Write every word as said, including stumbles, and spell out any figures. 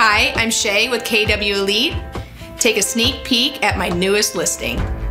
Hi, I'm Shay with K W Elite. Take a sneak peek at my newest listing.